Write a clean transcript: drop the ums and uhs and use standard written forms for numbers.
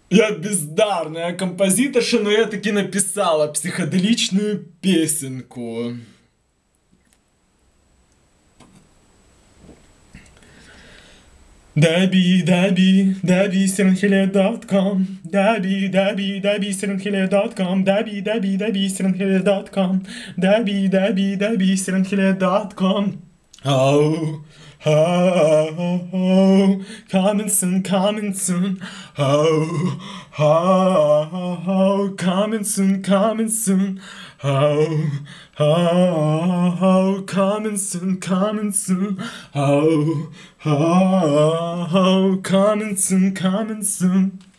Я бездарная композиторша, но я таки написала психоделичную песенку. www.serangele.com www.serangele.com www.serangele.com www.serangele.com Oh, oh, oh, coming soon, coming soon. Oh, oh, oh, coming soon, coming soon. Oh, oh, oh, coming soon, coming soon. Oh, oh, oh, coming soon, coming soon.